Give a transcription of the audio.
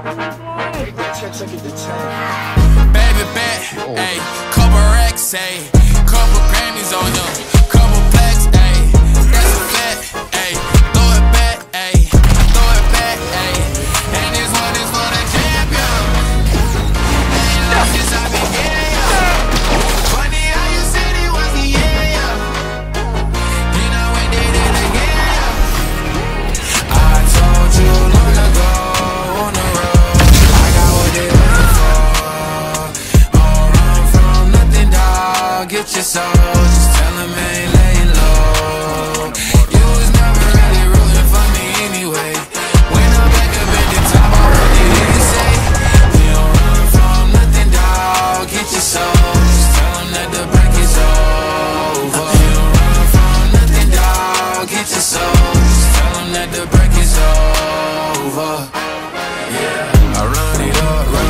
Baby bet, ayy, couple racks, ayy, couple Grammys on him, couple plaques, ayy, that's a fact, ayy, throw it back, ayy, throw it back, ayy, and this one is for the champion. Ain't lost since I began, yeah. Funny how you said it was the end, yeah. Then I went did it again, yeah. I told you long ago on the road, I got what they looking for. Get your soul, just tell him ain't laying low. You was never really rooting for me anyway. When I'm back up at the top, I heard you hear you say, we don't run from nothing, dawg. Get your soul, just tell him that the break is over. We don't run from nothing, dawg. Get your soul, just tell him that the break is over. Yeah, I run it up,